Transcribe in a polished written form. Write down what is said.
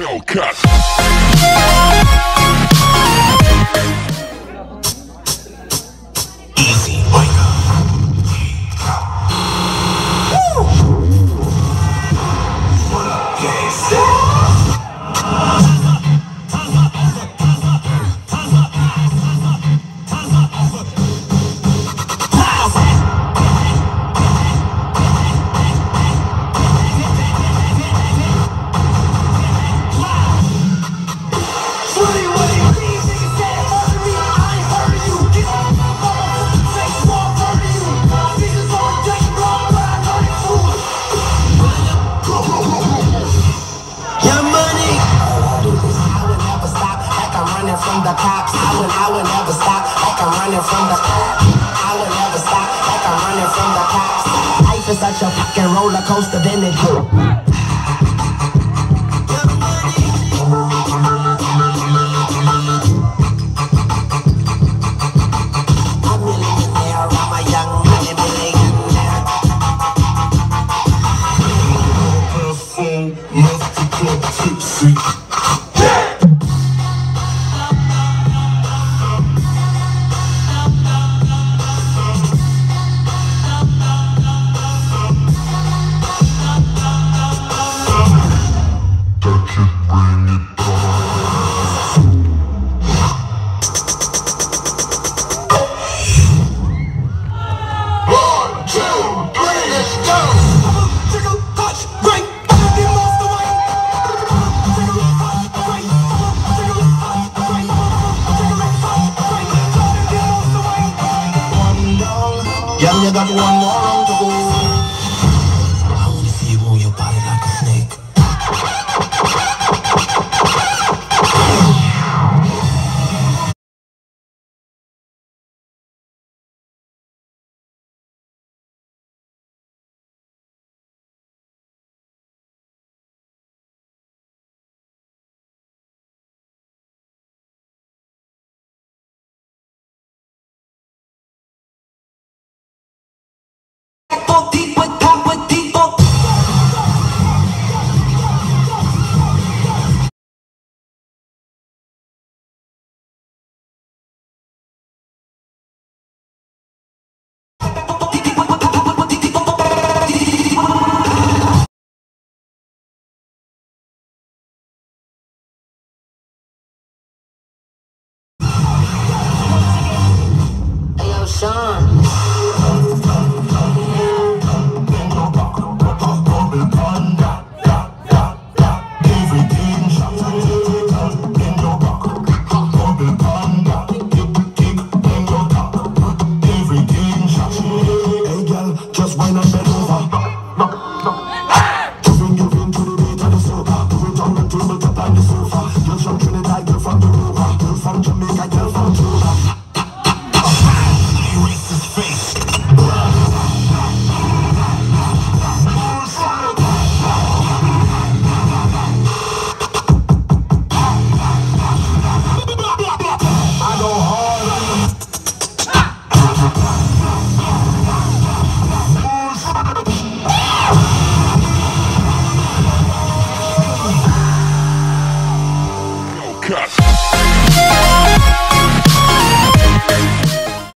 Hellcat. Easy, wake up. What up, gangsta? From the cops, I would never stop like I'm running from the cops. I would never stop like I'm running from the cops. Life is such a fucking roller coaster, then it go. I'm a millionaire, I'm a young money millionaire. Perfume, left the club tipsy. Girl, you got one more round to go. I wanna see you move your body like a snake. Sean.